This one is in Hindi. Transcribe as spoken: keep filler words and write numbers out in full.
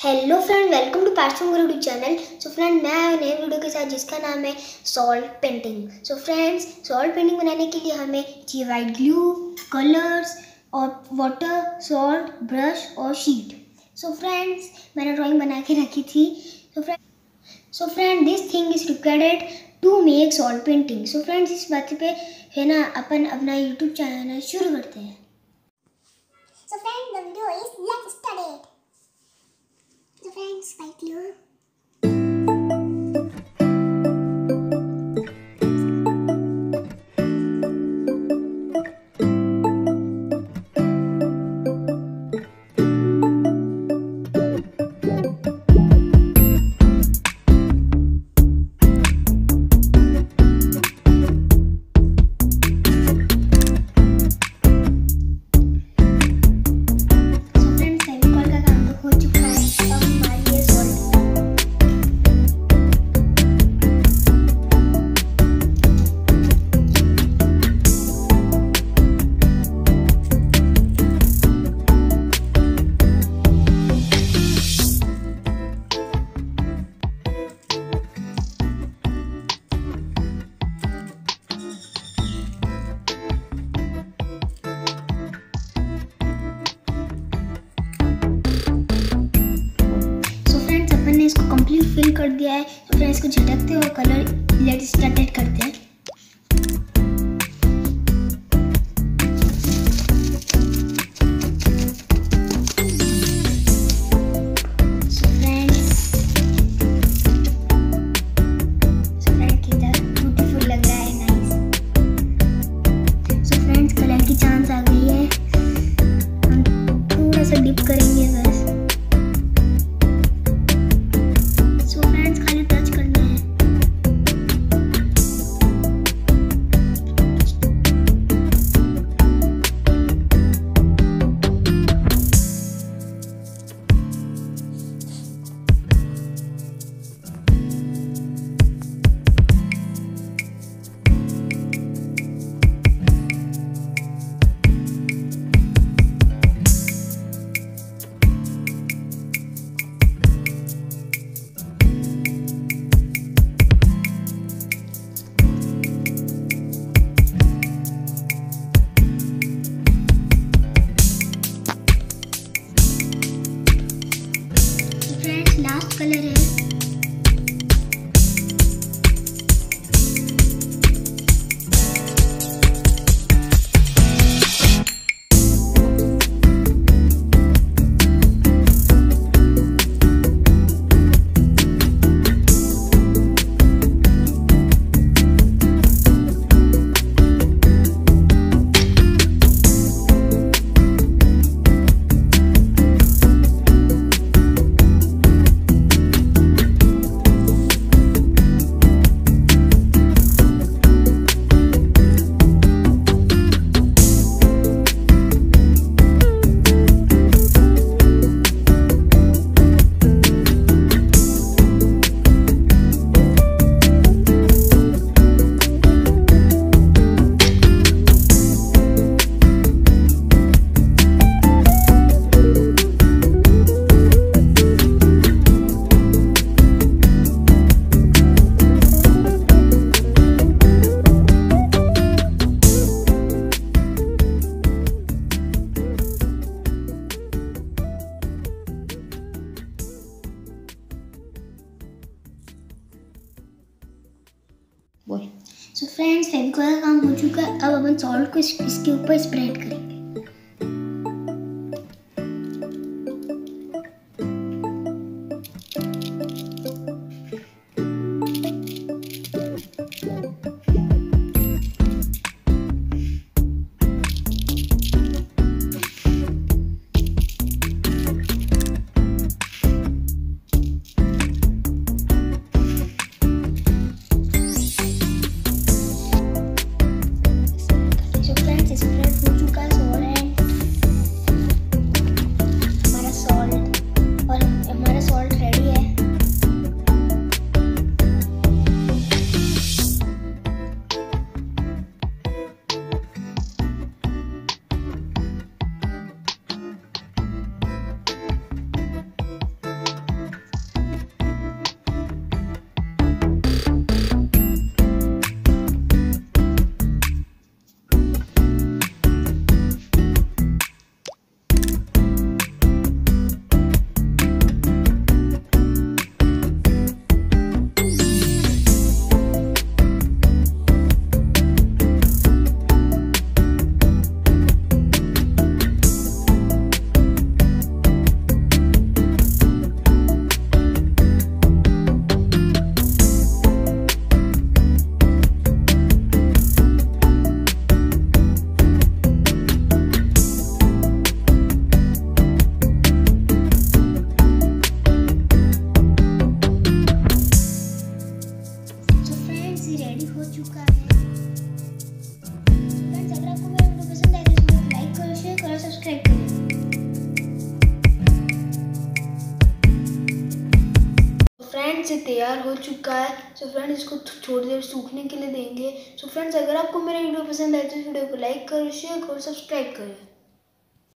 Hello friend, welcome to Parthiv Guru channel. So friend, मैं आया नए वीडियो के साथ जिसका नाम है salt painting. So friends, salt painting बनाने के लिए हमें चाहिए वाइट ग्लू, कलर्स और वाटर, सॉल्ट, ब्रश और शीट। सो फ्रेंड्स, मैंने ड्राइंग बना के रखी थी। So friend so friend this thing is required to make salt painting. So friends, इस बात पे है ना अपन अपना यूट्यूब चैनल शुरू करते हैं। So friends, the video is let's start it. So friends, white glue. इसको कंप्लीट फिल कर दिया है। तो फिर इसको झटकते और कलर लेट स्टार्टेड करते हैं। सो फ्रेंड्स, सो फ्रेंड्स कितना ब्यूटीफुल लग रहा है, नाइस। सो फ्रेंड्स, कलर की चांस आ गई है। हम थोड़ा सा डिप करेंगे बस। लास्ट कलर है। सो फ्रेंड्स, फेविकॉल का काम हो चुका है। अब अपन सॉल्ट को इस, इसके ऊपर स्प्रेड करेंगे। स्प्रेड हो चुका है। से तैयार हो चुका है। सो फ्रेंड्स इसको थोड़ी देर सूखने के लिए देंगे। सो फ्रेंड्स अगर आपको मेरा वीडियो पसंद आए तो इस वीडियो को लाइक करो, शेयर करो, सब्सक्राइब करो।